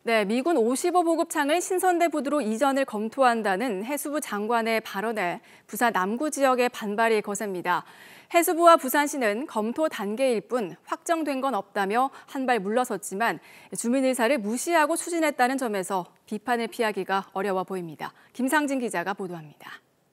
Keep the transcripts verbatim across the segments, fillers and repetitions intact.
네, 미군 오십오 보급창을 신선대 부두로 이전을 검토한다는 해수부 장관의 발언에 부산 남구 지역의 반발이 거셉니다. 해수부와 부산시는 검토 단계일 뿐 확정된 건 없다며 한 발 물러섰지만 주민 의사를 무시하고 추진했다는 점에서 비판을 피하기가 어려워 보입니다. 김상진 기자가 보도합니다.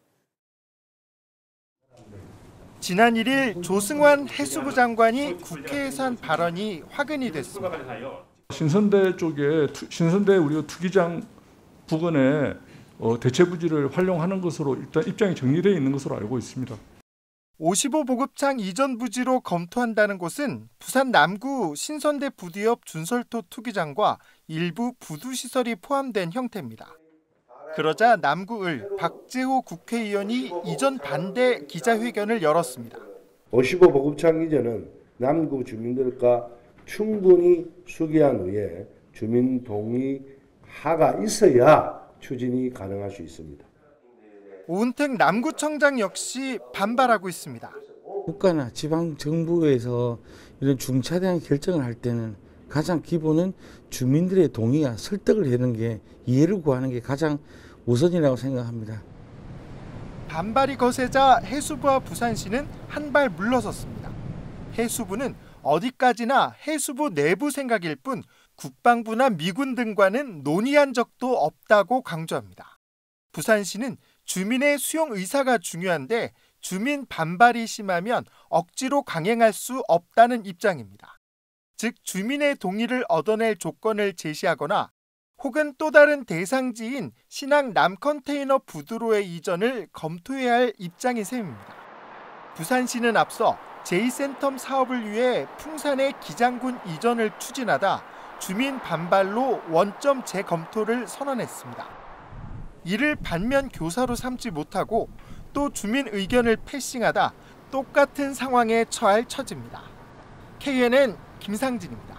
지난 일 일 조승환 해수부 장관이 국회에서 한 발언이 화근이 됐습니다. 신선대 쪽에 신선대 우리가 투기장 부근에 대체 부지를 활용하는 것으로 일단 입장이 정리되어 있는 것으로 알고 있습니다. 오십오 보급창 이전 부지로 검토한다는 곳은 부산 남구 신선대 부두 옆 준설토 투기장과 일부 부두 시설이 포함된 형태입니다. 그러자 남구을 박재호 국회의원이 이전 반대 기자회견을 열었습니다. 오십오 보급창 이전은 남구 주민들과 충분히 수기한 후에 주민 동의 하가 있어야 추진이 가능할 수 있습니다. 오은택 남구청장 역시 반발하고 있습니다. 국가나 지방 정부에서 이런 중차대한 결정을 할 때는 가장 기본은 주민들의 동의와 설득을 하는 게 이해를 구하는 게 가장 우선이라고 생각합니다. 반발이 거세자 해수부와 부산시는 한 발 물러섰습니다. 해수부는 어디까지나 해수부 내부 생각일 뿐 국방부나 미군 등과는 논의한 적도 없다고 강조합니다. 부산시는 주민의 수용 의사가 중요한데 주민 반발이 심하면 억지로 강행할 수 없다는 입장입니다. 즉 주민의 동의를 얻어낼 조건을 제시하거나 혹은 또 다른 대상지인 신항 남컨테이너 부두로의 이전을 검토해야 할 입장이 셈입니다. 부산시는 앞서 제이 센텀 사업을 위해 풍산의 기장군 이전을 추진하다 주민 반발로 원점 재검토를 선언했습니다. 이를 반면 교사로 삼지 못하고 또 주민 의견을 패싱하다 똑같은 상황에 처할 처지입니다. 케이엔엔 김상진입니다.